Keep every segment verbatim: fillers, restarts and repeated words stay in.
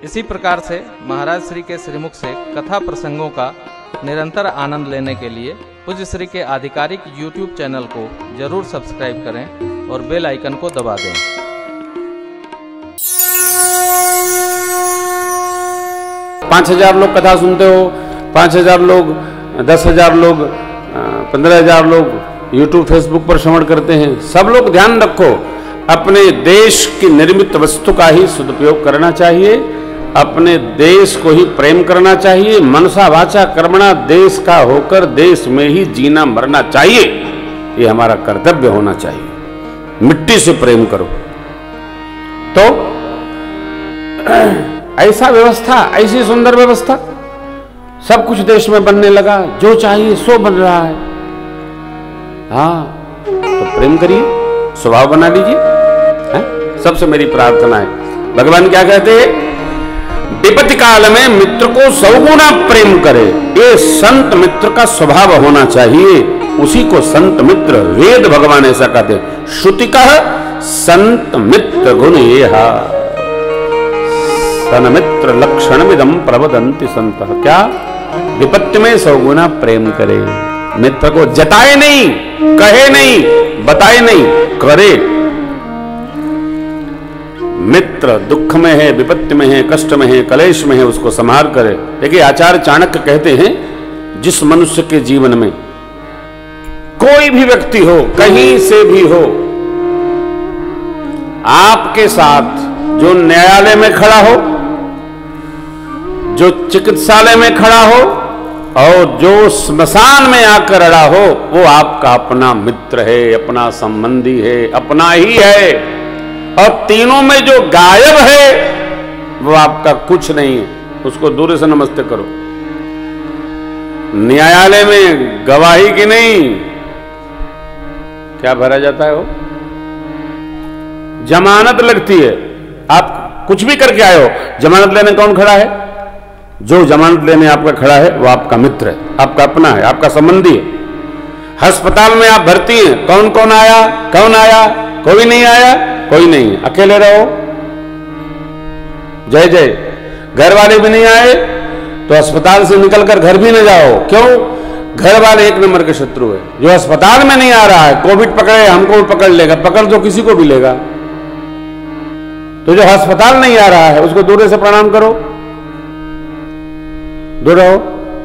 इसी प्रकार से महाराज श्री के श्रीमुख से कथा प्रसंगों का निरंतर आनंद लेने के लिए पूज्य श्री के आधिकारिक यूट्यूब चैनल को जरूर सब्सक्राइब करें और बेल आइकन को दबा दें। पाँच हजार लोग कथा सुनते हो, पाँच हजार लोग, दस हजार लोग, पंद्रह हजार लोग यूट्यूब फेसबुक पर श्रवण करते हैं। सब लोग ध्यान रखो, अपने देश की निर्मित वस्तु का ही सदुपयोग करना चाहिए, अपने देश को ही प्रेम करना चाहिए। मनसा वाचा कर्मणा देश का होकर देश में ही जीना मरना चाहिए, ये हमारा कर्तव्य होना चाहिए। मिट्टी से प्रेम करो। तो ऐसा व्यवस्था, ऐसी सुंदर व्यवस्था, सब कुछ देश में बनने लगा, जो चाहिए सो बन रहा है। हाँ, तो प्रेम करिए, स्वभाव बना लीजिए। सबसे मेरी प्रार्थना है। भगवान क्या कहते हैं? विपत्ति काल में मित्र को सौगुना प्रेम करे, ये संत मित्र का स्वभाव होना चाहिए। उसी को संत मित्र, वेद भगवान ऐसा कहते हैं, श्रुति का संत मित्र गुण ये सन मित्र लक्षण विदम प्रवदंति संत। क्या? विपत्ति में सौगुना प्रेम करे, मित्र को जताए नहीं, कहे नहीं, बताए नहीं, करे। मित्र दुख में है, विपत्ति में है, कष्ट में है, कलेश में है, उसको संहार करे। देखिए आचार्य चाणक्य कहते हैं, जिस मनुष्य के जीवन में कोई भी व्यक्ति हो, कहीं से भी हो, आपके साथ जो न्यायालय में खड़ा हो, जो चिकित्सालय में खड़ा हो और जो स्मशान में आकर अड़ा हो, वो आपका अपना मित्र है, अपना संबंधी है, अपना ही है। और तीनों में जो गायब है वो आपका कुछ नहीं है, उसको दूर से नमस्ते करो। न्यायालय में गवाही की नहीं, क्या भरा जाता है वो? जमानत लगती है। आप कुछ भी करके आए हो, जमानत लेने कौन खड़ा है? जो जमानत लेने आपका खड़ा है वो आपका मित्र है, आपका अपना है, आपका संबंधी है। अस्पताल में आप भर्ती हैं, कौन कौन आया? कौन आया? कोई नहीं आया, कोई नहीं, अकेले रहो, जय जय। घर वाले भी नहीं आए तो अस्पताल से निकलकर घर भी न जाओ। क्यों? घर वाले एक नंबर के शत्रु है। जो अस्पताल में नहीं आ रहा है, कोविड पकड़े, हमको भी पकड़ लेगा, पकड़ तो किसी को भी लेगा। तो जो अस्पताल नहीं आ रहा है उसको दूर से प्रणाम करो, दूर रहो,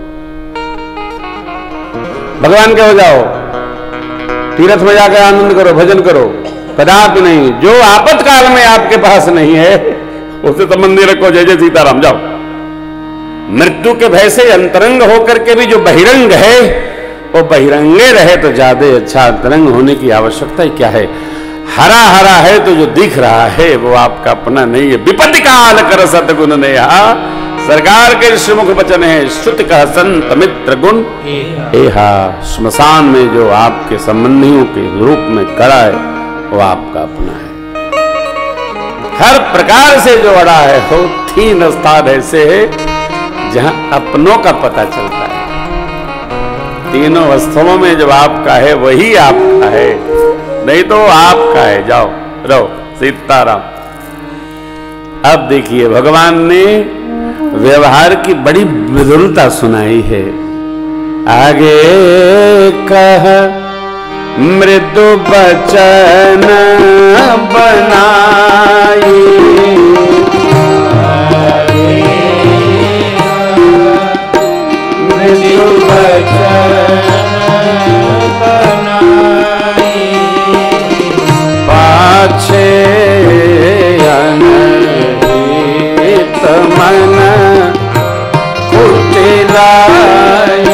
भगवान के हो जाओ, तीर्थ में जाकर आनंद करो, भजन करो। कदापि नहीं। जो आपातकाल में आपके पास नहीं है उससे संबंधी रखो, जय जय सीताराम, जाओ। मृत्यु के भय से अंतरंग होकर के भी जो बहिरंग है वो बहिरंगे रहे तो ज्यादा अच्छा। अंतरंग होने की आवश्यकता ही क्या है? हरा हरा है तो जो दिख रहा है वो आपका अपना नहीं है। विपत्ति काल कर सतगुण ने, सरकार के श्रीमुख वचन है, श्रुति का संत मित्र गुण एहा। श्मशान में जो आपके संबंधियों के रूप में खड़ा है वो आपका अपना है। हर प्रकार से जो अड़ा है वो तीन स्थान ऐसे है जहां अपनों का पता चलता है। तीनों वस्तुओं में जो आपका है वही आपका है, नहीं तो आपका है। जाओ रहो, सीताराम। अब देखिए भगवान ने व्यवहार की बड़ी विदुरता सुनाई है। आगे कह मृदु बचन बनाई, मृदु बचन बनाई, पाछे अनहित मन कुटिलाई,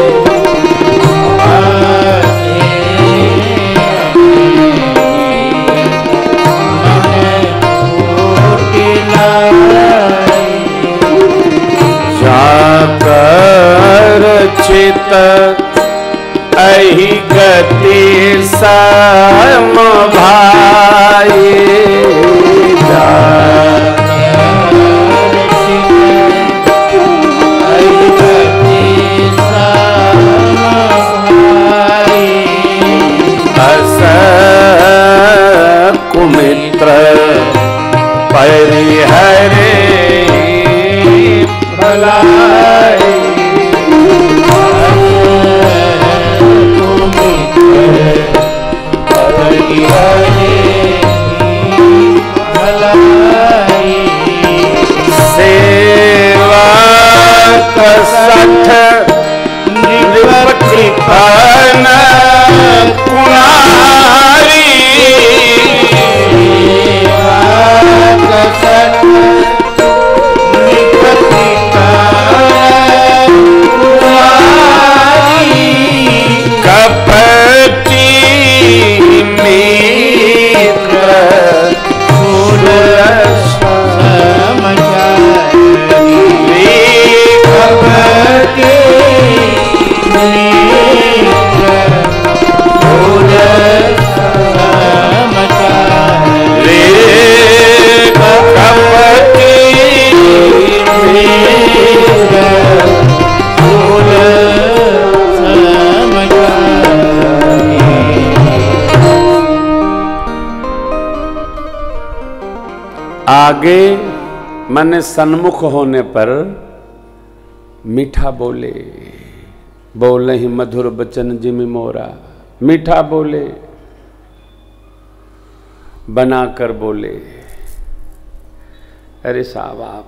चित अहि गति सम भाई, अस कुमित्र परिहरे भलाई सेवा कसठ निपति पान कुनारी सेवा कसठ निपति पान कुनारी कपटी मित्र सुरस आगे मन सन्मुख होने पर मीठा बोले, बोले ही मधुर बचन जिमि मोरा, मीठा बोले, बनाकर बोले। अरे साहब आप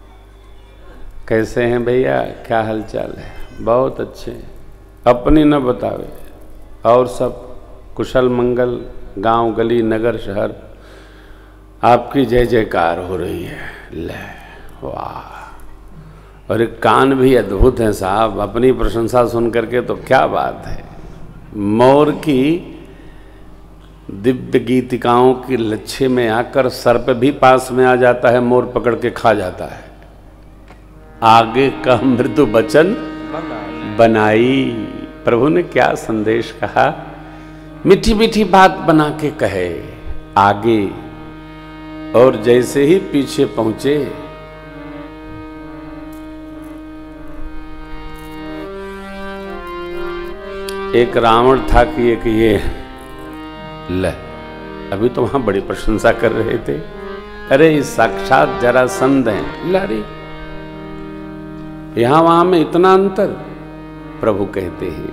कैसे हैं भैया, क्या हालचाल है? बहुत अच्छे, अपनी न बतावे और सब कुशल मंगल, गांव गली नगर शहर आपकी जय जयकार हो रही है। ले वाह, और एक कान भी अद्भुत है साहब, अपनी प्रशंसा सुन करके तो क्या बात है। मोर की दिव्य गीतिकाओं की लच्छे में आकर सर्प भी पास में आ जाता है, मोर पकड़ के खा जाता है। आगे का मृदु वचन बनाई, प्रभु ने क्या संदेश कहा, मीठी मीठी बात बना के कहे आगे, और जैसे ही पीछे पहुंचे एक रावण था कि एक ये ले, अभी तो वहां बड़ी प्रशंसा कर रहे थे, अरे साक्षात जरासंध हैं, लारी यहां वहां में इतना अंतर। प्रभु कहते हैं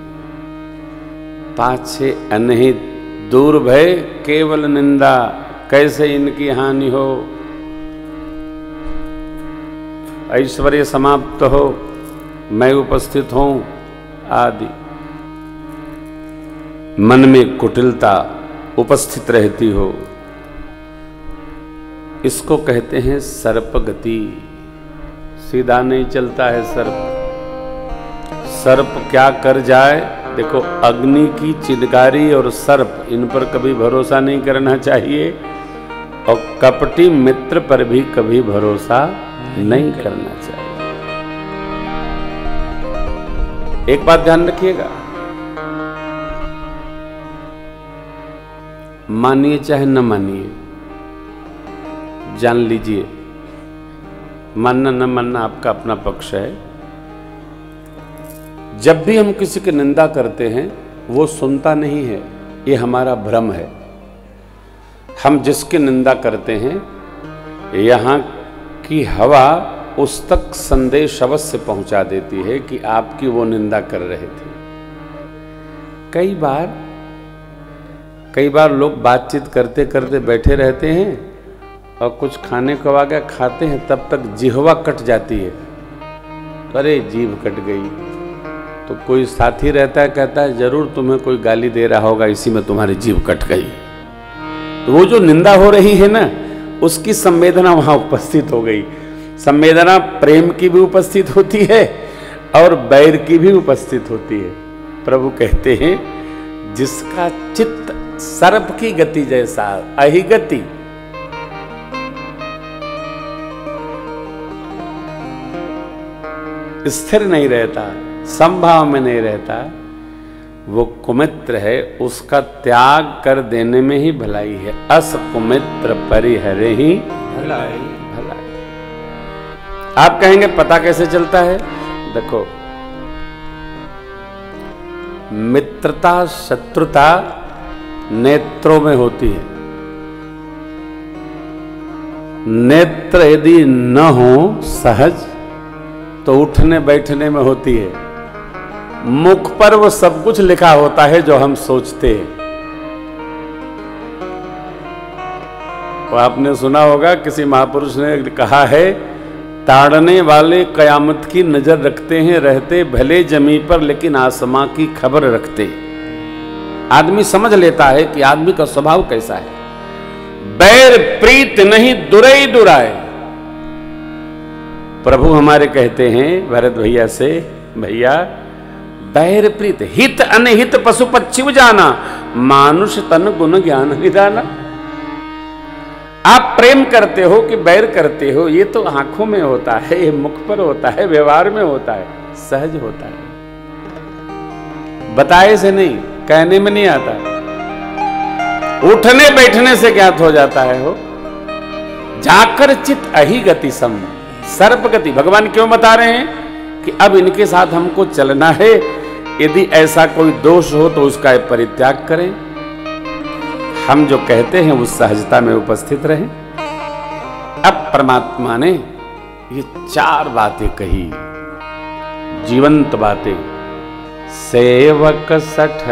पाछे अनहित दूर भय केवल निंदा, कैसे इनकी हानि हो, ऐश्वर्य समाप्त हो, मैं उपस्थित हूं आदि, मन में कुटिलता उपस्थित रहती हो, इसको कहते हैं सर्प गति। सीधा नहीं चलता है सर्प। सर्प क्या कर जाए, देखो अग्नि की चिंगारी और सर्प, इन पर कभी भरोसा नहीं करना चाहिए, और कपटी मित्र पर भी कभी भरोसा नहीं करना चाहिए। एक बात ध्यान रखिएगा, मानिए चाहे न मानिए, जान लीजिए मानना न मानना आपका अपना पक्ष है। जब भी हम किसी की निंदा करते हैं वो सुनता नहीं है, ये हमारा भ्रम है। हम जिसकी निंदा करते हैं यहाँ की हवा उस तक संदेश अवश्य पहुंचा देती है कि आपकी वो निंदा कर रहे थे। कई बार कई बार लोग बातचीत करते करते बैठे रहते हैं और कुछ खाने को आ गया, खाते हैं, तब तक जिह्वा कट जाती है, अरे जीभ कट गई। तो कोई साथी रहता है, कहता है जरूर तुम्हें कोई गाली दे रहा होगा, इसी में तुम्हारी जीभ कट गई। तो वो जो निंदा हो रही है ना, उसकी संवेदना वहां उपस्थित हो गई। संवेदना प्रेम की भी उपस्थित होती है और बैर की भी उपस्थित होती है। प्रभु कहते हैं जिसका चित्त सर्प की गति जैसा अहिगति, स्थिर नहीं रहता, संभाव में नहीं रहता, वो कुमित्र है, उसका त्याग कर देने में ही भलाई है। अस कुमित्र परिहरे ही भलाई भलाई। आप कहेंगे पता कैसे चलता है? देखो, मित्रता शत्रुता नेत्रों में होती है। नेत्र यदि न हो सहज तो उठने बैठने में होती है। मुख पर वो सब कुछ लिखा होता है जो हम सोचते हैं। तो आपने सुना होगा किसी महापुरुष ने कहा है, ताड़ने वाले कयामत की नजर रखते हैं, रहते भले जमी पर लेकिन आसमां की खबर रखते। आदमी समझ लेता है कि आदमी का स्वभाव कैसा है। बैर प्रीत नहीं दुरई दुराए। प्रभु हमारे कहते हैं भरत भैया से, भैया बैर प्रीत हित अनहित पशु पक्षी जाना, मानुष तन गुण ज्ञान निदाना। आप प्रेम करते हो कि बैर करते हो, ये तो आंखों में होता है, ये मुख पर होता है, व्यवहार में होता है, सहज होता है, बताए से नहीं, कहने में नहीं आता, उठने बैठने से ज्ञात हो जाता है। हो जाकर चित अहि गति सम, सर्प गति। भगवान क्यों बता रहे हैं कि अब इनके साथ हमको चलना है, यदि ऐसा कोई दोष हो तो उसका परित्याग करें। हम जो कहते हैं उस सहजता में उपस्थित रहें। अब परमात्मा ने ये चार बातें कही, जीवंत बातें। सेवक सठ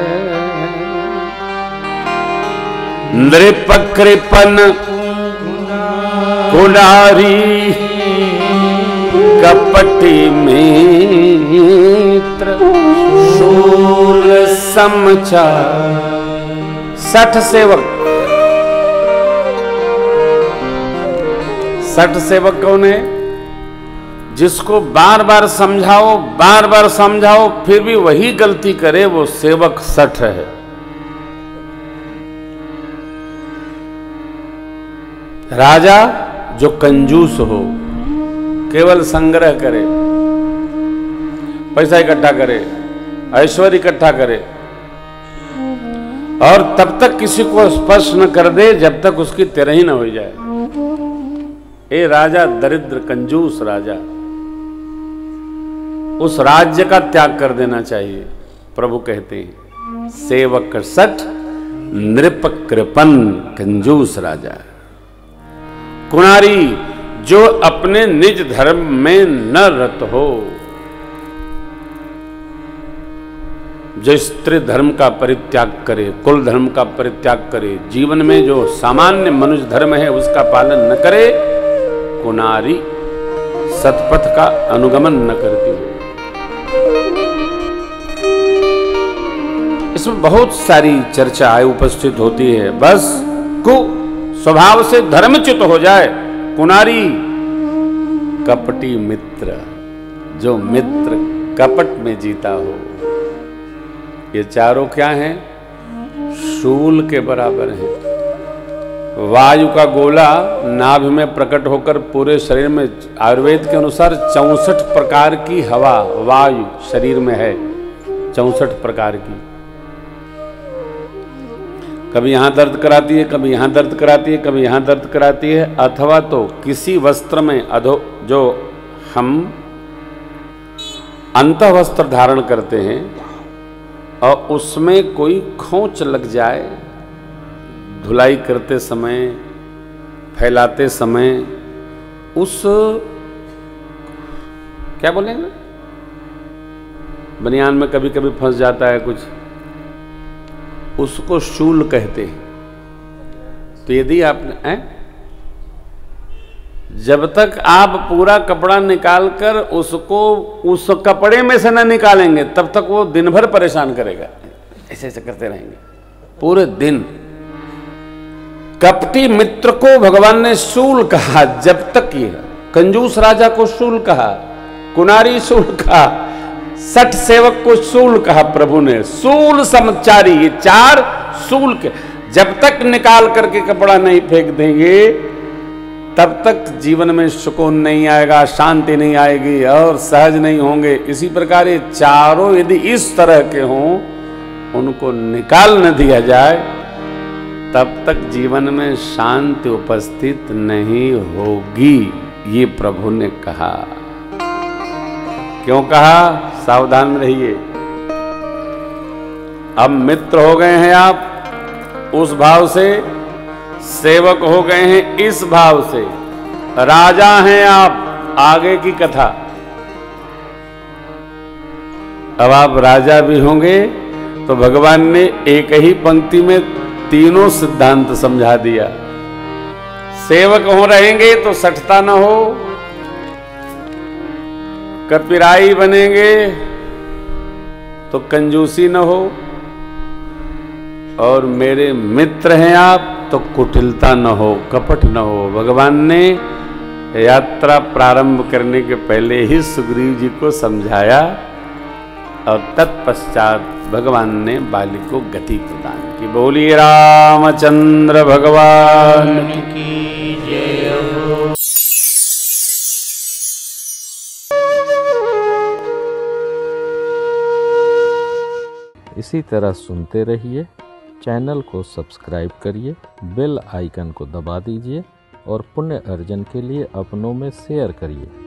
नृप कृपन कुलारी, कपटी मित्र शूल समचार। सठ सेवक, सठ सेवक कौन है? जिसको बार बार समझाओ, बार बार समझाओ, फिर भी वही गलती करे, वो सेवक सठ है। राजा जो कंजूस हो, केवल संग्रह करे, पैसा इकट्ठा करे, ऐश्वर्य इकट्ठा करे और तब तक किसी को स्पर्श न कर दे जब तक उसकी तेरही न हो जाए। ए राजा दरिद्र कंजूस राजा, उस राज्य का त्याग कर देना चाहिए। प्रभु कहते हैं सेवक सठ नृप कृपन कंजूस राजा। कुणारी जो अपने निज धर्म में न रत हो, जो स्त्री धर्म का परित्याग करे, कुल धर्म का परित्याग करे, जीवन में जो सामान्य मनुष्य धर्म है उसका पालन न करे, कुनारी सतपथ का अनुगमन न करती हो। इसमें बहुत सारी चर्चाएं उपस्थित होती है। बस को स्वभाव से धर्मच्युत हो जाए। कुनारी कपटी मित्र, जो मित्र कपट में जीता हो। ये चारों क्या हैं? शूल के बराबर हैं। वायु का गोला नाभि में प्रकट होकर पूरे शरीर में, आयुर्वेद के अनुसार चौसठ प्रकार की हवा वायु शरीर में है, चौसठ प्रकार की। कभी यहां दर्द कराती है, कभी यहां दर्द कराती है, कभी यहां दर्द कराती है। अथवा तो किसी वस्त्र में अधो जो हम अंतःवस्त्र धारण करते हैं और उसमें कोई खोंच लग जाए, धुलाई करते समय, फैलाते समय, उस क्या बोलेंगे, बनियान में कभी कभी फंस जाता है कुछ, उसको शूल कहते हैं। तो यदि आपने हैं, जब तक आप पूरा कपड़ा निकालकर उसको उस कपड़े में से न निकालेंगे तब तक वो दिन भर परेशान करेगा। ऐसे ऐसे करते रहेंगे पूरे दिन। कपटी मित्र को भगवान ने शूल कहा। जब तक ये कंजूस राजा को शूल कहा, कुनारी शूल कहा, सठ सेवक को शूल कहा प्रभु ने। शूल समचारी, ये चार शूल के जब तक निकाल करके कपड़ा नहीं फेंक देंगे तब तक जीवन में सुकून नहीं आएगा, शांति नहीं आएगी और सहज नहीं होंगे। इसी प्रकार ये चारों यदि इस तरह के हों, उनको निकाल न दिया जाए तब तक जीवन में शांति उपस्थित नहीं होगी। ये प्रभु ने कहा। क्यों कहा? सावधान रहिए। अब मित्र हो गए हैं आप उस भाव से, सेवक हो गए हैं इस भाव से, राजा हैं आप, आगे की कथा। अब आप राजा भी होंगे तो भगवान ने एक ही पंक्ति में तीनों सिद्धांत समझा दिया। सेवक हो रहेंगे तो सठता न हो, कपिराई बनेंगे तो कंजूसी न हो, और मेरे मित्र हैं आप तो कुटिलता न हो, कपट न हो। भगवान ने यात्रा प्रारंभ करने के पहले ही सुग्रीव जी को समझाया और तत्पश्चात भगवान ने बाली को गति प्रदान की। बोलिए रामचंद्र भगवान की जय हो। इसी तरह सुनते रहिए, चैनल को सब्सक्राइब करिए, बेल आइकन को दबा दीजिए और पुण्य अर्जन के लिए अपनों में शेयर करिए।